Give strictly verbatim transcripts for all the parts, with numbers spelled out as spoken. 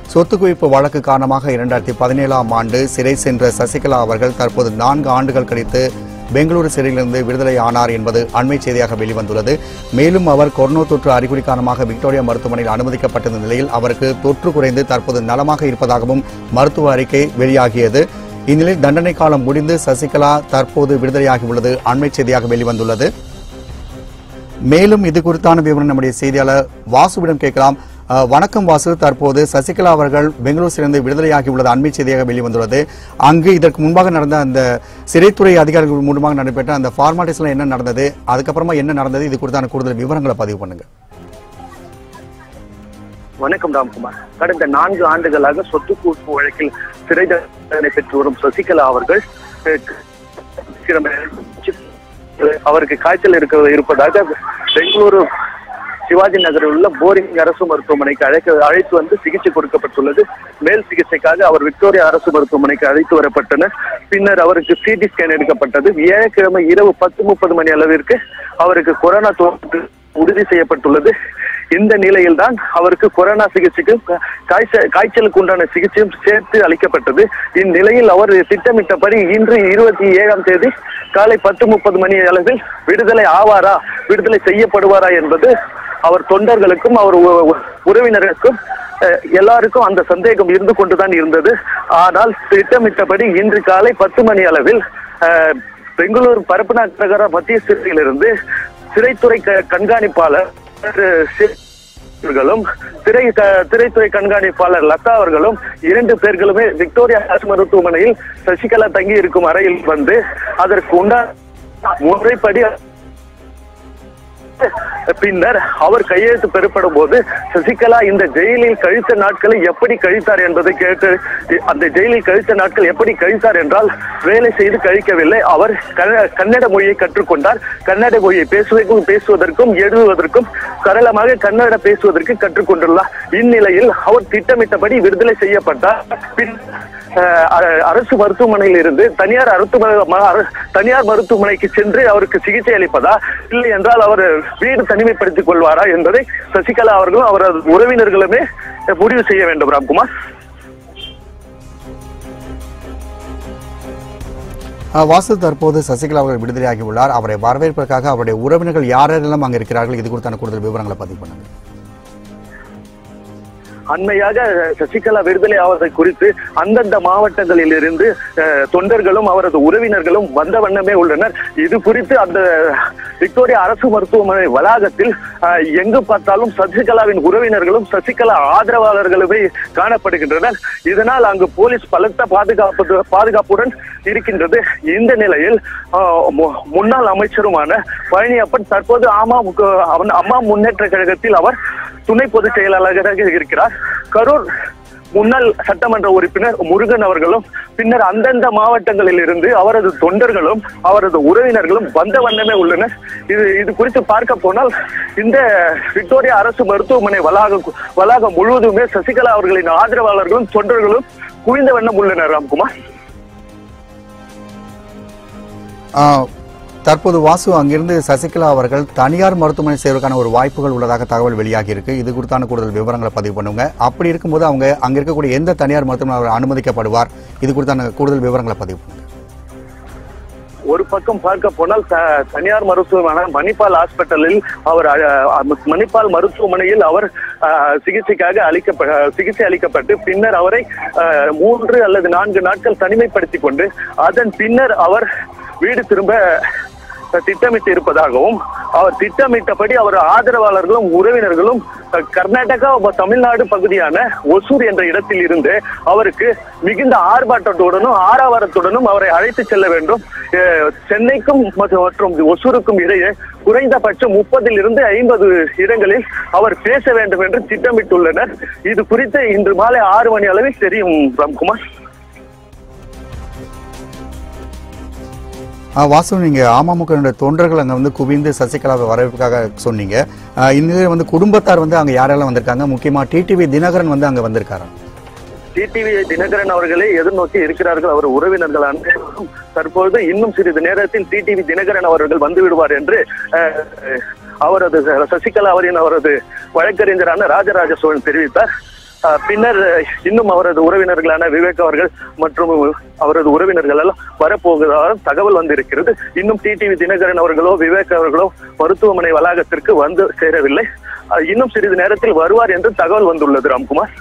சொத்து குவிப்பு வழக்கு காரணமாக இரண்டாயிரத்தி பதினேழாம் ஆண்டு சிறை சென்ற சசிகலா அவர்கள் தற்போது நான்கு ஆண்டுகள் கழித்து பெங்களூரு சிறையிலிருந்து விடுதலை ஆனார் என்பது அண்மை செய்தியாக வெளிவந்துள்ளது. மேலும் அவர் கொரோனா தொற்று அறிகுறி காரணமாக விக்டோரியா மருத்துவமனையில் அனுமதிக்கப்பட்டிருந்த நிலையில் அவருக்கு தொற்று குறைந்து தற்போது நலமாக இருப்பதாகவும் மருத்துவ அறிக்கை வெளியாகியது. இந்நிலையில் தண்டனை காலம் முடிந்து சசிகலா தற்போது விடுதலையாகியுள்ளது அண்மை செய்தியாக வெளிவந்துள்ளது. மேலும் இது குறித்தான விவரம் நம்முடைய செய்தியாளர் வாசுவிடம் கேட்கலாம். வணக்கம் வாசு, தற்போது சசிகலா அவர்கள் பெங்களூரிலிருந்து விடுதலையாகியுள்ளது அண்மை செய்தியாக வெளிவந்துள்ளது. அங்கு இதற்கு முன்பாக நடந்த அந்த சிறைத்துறை அதிகாரிகள் மூலமாக நடைபெற்ற அந்த ஃபார்மாலிட்டிஸ்ல என்ன நடந்தது, அதுக்கப்புறமா என்ன நடந்தது, இது குறித்தான கூடுதல் விவரங்களை பதிவு பண்ணுங்க. வணக்கம் ராம்குமார். கடந்த நான்கு ஆண்டுகளாக சொத்து குவிப்பு வழக்கில் சிறை தண்டனை பெற்று வரும் சசிகலா அவர்கள் அவருக்கு காய்ச்சல் இருக்க இருப்பதாக பெங்களூரு சிவாஜி நகரில் உள்ள போரிங் அரசு மருத்துவமனைக்கு அழைக்க அழைத்து வந்து சிகிச்சை கொடுக்கப்பட்டுள்ளது. மேல் சிகிச்சைக்காக அவர் விக்டோரியா அரசு மருத்துவமனைக்கு அழைத்து வரப்பட்டனர். பின்னர் அவருக்கு சிடி ஸ்கேன் எடுக்கப்பட்டது. வியாழக்கிழமை இரவு பத்து முப்பது மணி அளவிற்கு அவருக்கு கொரோனா தொற்று உறுதி செய்யப்பட்டுள்ளது. இந்த நிலையில் தான் அவருக்கு கொரோனா சிகிச்சைக்கும் காய்ச்சல் காய்ச்சலுக்கு உண்டான சிகிச்சையும் சேர்த்து அளிக்கப்பட்டது. இந்நிலையில் அவர் திட்டமிட்டபடி இன்று இருபத்தி ஏழாம் தேதி காலை பத்து முப்பது மணி அளவில் விடுதலை ஆவாரா, விடுதலை செய்யப்படுவாரா என்பது அவர் தொண்டர்களுக்கும் அவர் உறவினருக்கும் எல்லாருக்கும் அந்த சந்தேகம் இருந்து கொண்டுதான் இருந்தது. ஆனால் திட்டமிட்டபடி இன்று காலை பத்து மணி அளவில் பெங்களூரு பரப்பன நகர மத்திய சிறையிலிருந்து சிறைத்துறை கண்காணிப்பாளர் திரை திரைத்துறை கண்காணிப்பாளர் லதா அவர்களும் இரண்டு பேர்களுமே விக்டோரியா அரசு மருத்துவமனையில் சசிகலா தங்கி இருக்கும் அறையில் வந்து அதற்கு உண்டான முறைப்படி பின்னர் அவர் கையெழுத்து பெறப்படும் போது சசிகலா இந்த ஜெயிலில் கழித்த நாட்களை எப்படி கழித்தார் என்பதை கேட்டு, அந்த ஜெயிலில் கழித்த நாட்கள் எப்படி கழித்தார் என்றால் வேலை செய்து கழிக்கவில்லை. அவர் கன்னட மொழியை கற்றுக்கொண்டார். கன்னட மொழியை பேசுவதற்கும் பேசுவதற்கும் எழுதுவதற்கும் சரளமாக கன்னட பேசுவதற்கு கற்றுக்கொண்டுள்ளார். இந்நிலையில் அவர் திட்டமிட்டபடி விடுதலை செய்யப்பட்டார். பின் அரசு மருத்துவமனையில் இருந்து தனியார் தனியார் மருத்துவமனைக்கு சென்று அவருக்கு சிகிச்சை அளிப்பதா, இல்லை என்றால் அவர் வீடு தனிமைப்படுத்திக் கொள்வாரா என்பதை சசிகலா அவர்களும் அவரது உறவினர்களுமே முடிவு செய்ய வேண்டும். ராம்குமார். வாசு, தற்போது சசிகலா அவர்கள் விடுதலையாகியுள்ளார். அவரை வரவேற்பதற்காக அவருடைய உறவினர்கள் யாரெல்லாம் அங்கு இருக்கிறார்கள், இது குறித்தான கூடுதல் விவரங்களை பதிவு பண்ணுங்க. அண்மையாக சசிகலா விடுதலை ஆவதை குறித்து அந்தந்த மாவட்டங்களில் இருந்து தொண்டர்களும் அவரது உறவினர்களும் வந்த வண்ணமே உள்ளனர். இது குறித்து அந்த விக்டோரியா அரசு மருத்துவமனை வளாகத்தில் எங்கு பார்த்தாலும் சசிகலாவின் உறவினர்களும் சசிகலா ஆதரவாளர்களுமே காணப்படுகின்றனர். இதனால் அங்கு போலீஸ் பலத்த பாதுகாப்பு பாதுகாப்புடன் இருக்கின்றது. இந்த நிலையில் முன்னாள் அமைச்சருமான பழனியப்பன் தற்போது அமமுக அம்மா முன்னேற்ற கழகத்தில் அவர் துணை பொதுச் செயலாளராக இருக்கிறார். கரூர் முன்னாள் சட்டமன்ற உறுப்பினர் முருகன் அவர்களும் பின்னர் அந்தந்த மாவட்டங்களில் இருந்து அவரது தொண்டர்களும் அவரது உறவினர்களும் வந்த வண்ணமே உள்ளனர். இது இது குறித்து பார்க்க போனால் இந்த விக்டோரியா அரசு மருத்துவமனை வளாகம் வளாகம் முழுவதுமே சசிகலா அவர்களின் ஆதரவாளர்களும் தொண்டர்களும் குவிந்த வண்ணம் உள்ளனர். ராம்குமார். தற்போது வாசு, அங்கிருந்து சசிகலா அவர்கள் தனியார் மருத்துவமனை செய்வதற்கான ஒரு வாய்ப்புகள் உள்ளதாக தகவல் வெளியாகி இருக்கு. இது குறித்தான கூடுதல் விவரங்களை பதிவு பண்ணுங்க. அப்படி இருக்கும்போது அவங்க அங்க இருக்கக்கூடிய எந்த தனியார் மருத்துவமனை அவர் அனுமதிக்கப்படுவார், இது குறித்தான கூடுதல் விவரங்களை பதிவு பண்ணுங்க. ஒரு பக்கம் பார்க்க போனால் தனியார் மருத்துவமனை மணிப்பால் ஹாஸ்பிட்டலில் அவர் மணிப்பால் மருத்துவமனையில் அவர் சிகிச்சைக்காக அளிக்க சிகிச்சை அளிக்கப்பட்டு பின்னர் அவரை மூன்று அல்லது நான்கு நாட்கள் தனிமைப்படுத்திக் கொண்டு அதன் பின்னர் அவர் வீடு திரும்ப திட்டமிட்டு இருப்பதாகவும் அவர் திட்டமிட்டபடி அவர் ஆதரவாளர்களும் உறவினர்களும் கர்நாடகா தமிழ்நாடு பகுதியான ஒசூர் என்ற இடத்தில் இருந்து அவருக்கு மிகுந்த ஆர்ப்பாட்டத்துடனும் ஆரவாரத்துடனும் அவரை அழைத்து செல்ல வேண்டும். சென்னைக்கும் மற்றும் ஒசூருக்கும் இடையே குறைந்தபட்சம் முப்பதில் இருந்து ஐம்பது இடங்களில் அவர் பேச வேண்டும் என்று திட்டமிட்டுள்ளனர். இது குறித்து இன்று மாலை ஆறு மணி அளவில் தெரியும். ராம்குமார். வாசு, நீங்க அமமுக தொண்டர்கள் அங்க வந்து குவிந்து சசிகலாவை வரவேற்காக சொன்னீங்க. இந்நிலையில் வந்து குடும்பத்தார் வந்து அங்க யாரெல்லாம் வந்திருக்காங்க, முக்கியமா டிடிவி தினகரன் வந்து அங்க வந்திருக்காரு. டிடிவி தினகரன் அவர்களை எதிர்நோக்கி இருக்கிறார்கள் அவர் உறவினர்களான. தற்பொழுது இன்னும் சிறிது நேரத்தில் டிடிவி தினகரன் அவர்கள் வந்து விடுவார் என்று அவரது சசிகலா அவரின் அவரது வழக்கறிஞரான ராஜராஜ சோழன் தெரிவித்தார். பின்னர் இன்னும் அவரது உறவினர்களான விவேக் அவர்கள் மற்றும் அவரது உறவினர்கள் எல்லாம் வரப்போவதாக தகவல் வந்திருக்கிறது. இன்னும் டிடிவி தினகரன் அவர்களோ விவேக் அவர்களோ மருத்துவமனை வளாகத்திற்கு வந்து சேரவில்லை. இன்னும் சிறிது நேரத்தில் வருவார் என்று தகவல் வந்துள்ளது. ராம்குமார்.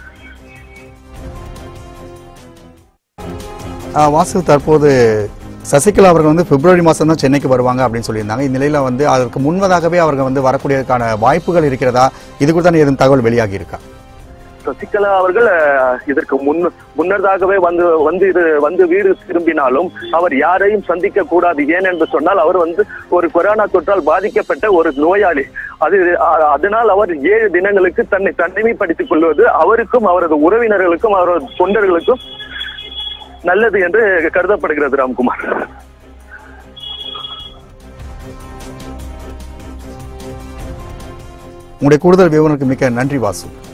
வாசு, தற்போது சசிகலா அவர்கள் வந்து பிப்ரவரி மாதம் தான் சென்னைக்கு வருவாங்க அப்படின்னு சொல்லியிருந்தாங்க. இந்நிலையில் வந்து அதற்கு முன்பதாகவே அவர்கள் வந்து வரக்கூடியதற்கான வாய்ப்புகள் இருக்கிறதா? இது குறித்தான ஏதும் தகவல் வெளியாகி இருக்கா? சசிகலா அவர்கள் இதற்கு முன் முன்னதாகவே வந்து வந்து இது வந்து வீடு திரும்பினாலும் அவர் யாரையும் சந்திக்க கூடாது. ஏன் என்று சொன்னால் அவர் வந்து ஒரு கொரோனா தொற்றால் பாதிக்கப்பட்ட ஒரு நோயாளி. அது அதனால் அவர் ஏழு தினங்களுக்கு தன்னை தனிமைப்படுத்திக் கொள்வது அவருக்கும் அவரது உறவினர்களுக்கும் அவரது தொண்டர்களுக்கும் நல்லது என்று கருதப்படுகிறது. ராம்குமார். உங்களுடைய கூடுதல் விவரங்களுக்கு மிக்க நன்றி வாசு.